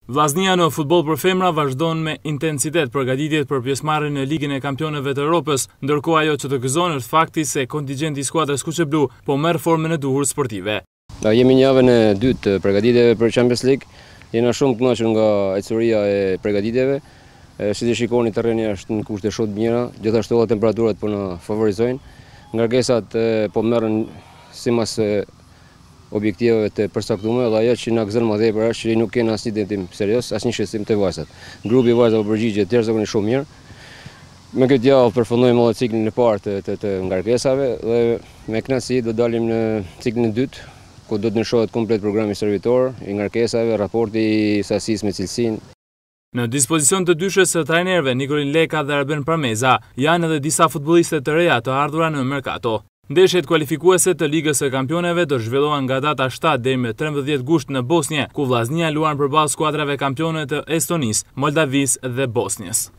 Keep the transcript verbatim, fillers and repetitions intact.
Vllaznia në futboll për femra vazhdon me intensitet përgatitjet për pjesëmarrjen në Ligën e Kampionëve të Evropës, ndërkohë ajo që të gëzon është fakti se kontingjenti i skuadrës kuqeblu po merr formën e duhur sportive. Da, jemi në javën e dytë të përgatitjeve për Champions League. Jena shumë të kënaqur nga ecëria e përgatitjeve. Si të shikoni, terreni është në kushte shumë të mira, gjithashtu edhe temperaturat po na favorizojnë. Ngarkesat po merren sipas objektiveve të përcaktuara dhe ajo që na gëzon më tepër është që nuk kemi asnjë tentim serioz, asnjë shqetësim të vajzat. Grupi i vajzave përgjigjet jashtëzakonisht shumë mirë. Me këtë javë përfundojmë edhe ciklin e parë të, të, të ngarkesave dhe me kënaqësi do dalim në ciklin e dytë, ku do të ndryshohet komplet programi servitor i ngarkesave, raporti i sasisë me cilësinë. Në dispozicion të dyshës së trajnerëve Nikolin Leka dhe Arben Parmeza janë edhe disa futbolliste të reja të ardhura në merkato. Ndeshjet kualifikuese të Ligës së Kampioneve do zhvillohen nga data shtatë deri më trembëdhjetë gusht në Bosnjë, ku Vllaznia luan përballë skuadrave kampione të Estonisë, Moldavisë dhe Bosnjës.